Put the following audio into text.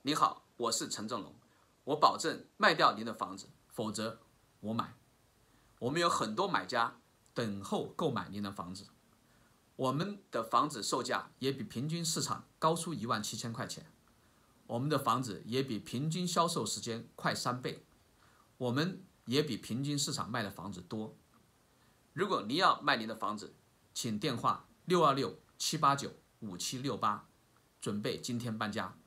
你好，我是陈正龙，我保证卖掉您的房子，否则我买。我们有很多买家等候购买您的房子，我们的房子售价也比平均市场高出17000块钱，我们的房子也比平均销售时间快3倍，我们也比平均市场卖的房子多。如果您要卖您的房子，请电话626-789-5768，准备今天搬家。